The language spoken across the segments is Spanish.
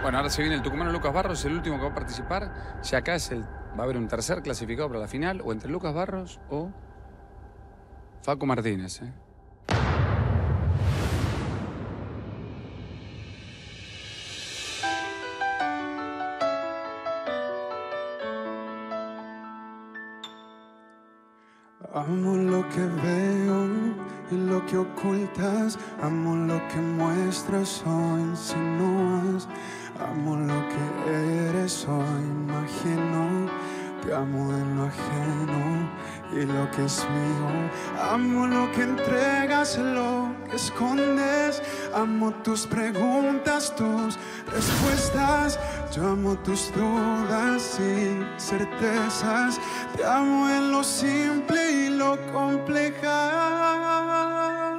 Bueno, ahora se viene el tucumano Lucas Barros, el último que va a participar. Ya acá va a haber un tercer clasificado para la final, o entre Lucas Barros o Facu Martínez, ¿eh? Amo lo que veo y lo que ocultas. Amo lo que muestras o insinúas. Amo lo que eres o imagino. Te amo de lo ajeno y lo que es mío. Amo lo que entregas, lo que escondes. Amo tus preguntas, tus respuestas. Yo amo tus dudas y certezas. Te amo en lo simple y lo compleja.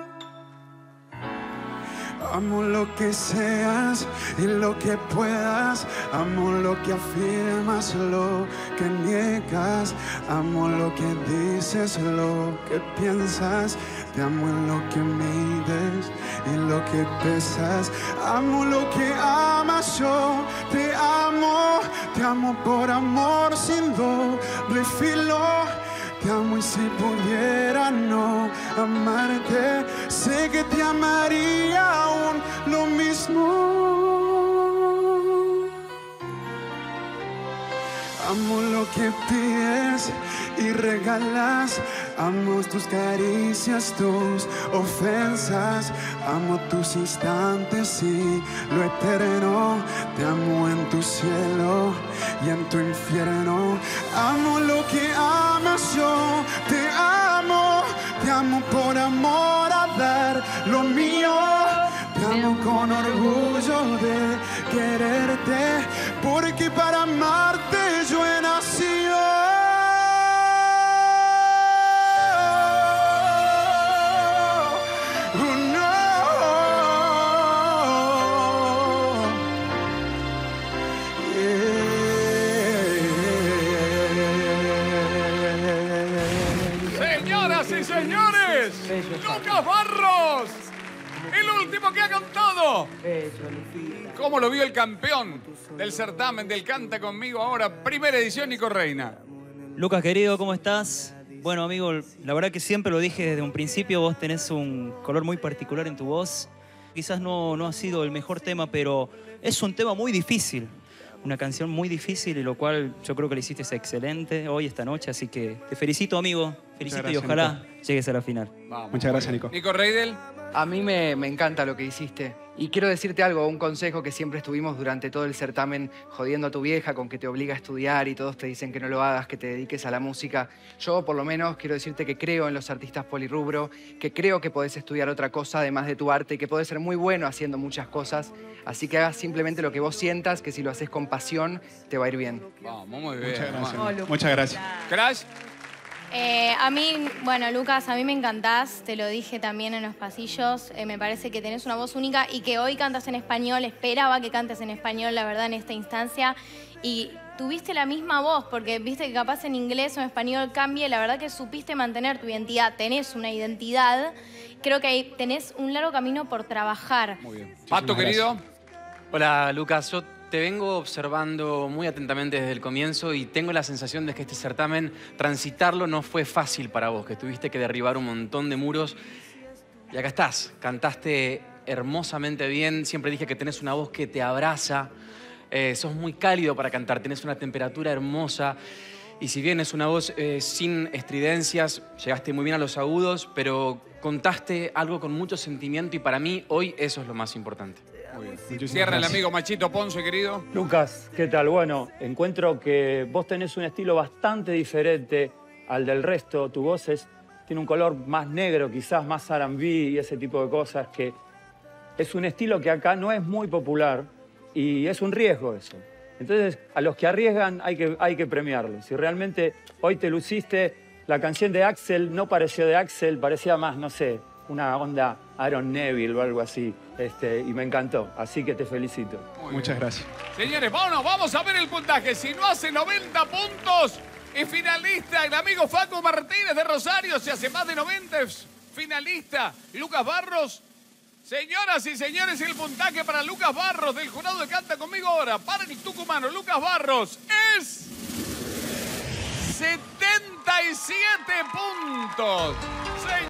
Amo lo que seas y lo que puedas. Amo lo que afirmas, lo que niegas. Amo lo que dices, lo que piensas. Te amo en lo que mides y lo que pesas. Amo lo que amas, yo te amo. Te amo por amor sin doble filo. Te amo y si pudiera no amarte, sé que te amaría aún lo mismo. Amo lo que pides y regalas. Amo tus caricias, tus ofensas. Amo tus instantes y lo eterno. Te amo en tu cielo y en tu infierno. Amo lo que amas, yo te amo. Te amo por amor a dar lo mío. Te amo con orgullo de quererte, porque para amarte yo he nacido. Señoras y señores, Lucas Barros, el último que ha cantado. ¿Cómo lo vio el campeón del certamen del Canta Conmigo ahora? Primera edición, Nico Reina. Lucas, querido, ¿cómo estás? Bueno, amigo, la verdad que siempre lo dije desde un principio, vos tenés un color muy particular en tu voz. Quizás no ha sido el mejor tema, pero es un tema muy difícil. Una canción muy difícil y lo cual yo creo que le hiciste excelente hoy, esta noche. Así que te felicito, amigo. Felicito gracias, y ojalá Nico. llegues a la final. Vamos, Muchas gracias, Nico. Nico Reidel. A mí me encanta lo que hiciste. Y quiero decirte algo, un consejo que siempre estuvimos durante todo el certamen jodiendo a tu vieja con que te obliga a estudiar y todos te dicen que no lo hagas, que te dediques a la música. Yo, por lo menos, quiero decirte que creo en los artistas polirrubro, que creo que podés estudiar otra cosa además de tu arte y que podés ser muy bueno haciendo muchas cosas. Así que hagas simplemente lo que vos sientas, que si lo haces con pasión, te va a ir bien. Vamos, muy bien. Muchas gracias. hermano. Muchas gracias. Crash. A mí, bueno, Lucas, a mí me encantás, te lo dije también en los pasillos, me parece que tenés una voz única y que hoy cantas en español, esperaba que cantes en español, la verdad, en esta instancia, y tuviste la misma voz, porque viste que capaz en inglés o en español cambie, la verdad que supiste mantener tu identidad, tenés una identidad, creo que ahí tenés un largo camino por trabajar. Muy bien. Pato, querido. Hola, Lucas. Yo te vengo observando muy atentamente desde el comienzo y tengo la sensación de que este certamen, transitarlo no fue fácil para vos, que tuviste que derribar un montón de muros. Y acá estás, cantaste hermosamente bien. Siempre dije que tenés una voz que te abraza. Sos muy cálido para cantar, tenés una temperatura hermosa. Y si bien es una voz sin estridencias, llegaste muy bien a los agudos, pero contaste algo con mucho sentimiento y para mí hoy eso es lo más importante. Muy bien. Muchísimas Cierra el gracias. amigo Machito Ponce, querido. Lucas, ¿qué tal? Bueno, encuentro que vos tenés un estilo bastante diferente al del resto. Tu voz tiene un color más negro, quizás más R&B y ese tipo de cosas, que es un estilo que acá no es muy popular y es un riesgo eso. Entonces, a los que arriesgan hay que premiarlos. Si realmente hoy te luciste, la canción de Axel no pareció de Axel, parecía más, no sé, una onda Aaron Neville o algo así. Y me encantó, así que te felicito. Muchas gracias. Señores, vamos a ver el puntaje. Si no hace 90 puntos, es finalista el amigo Facu Martínez de Rosario. Si hace más de 90, es finalista Lucas Barros. Señoras y señores, el puntaje para Lucas Barros del jurado de Canta Conmigo ahora, para el tucumano Lucas Barros, es 77 puntos.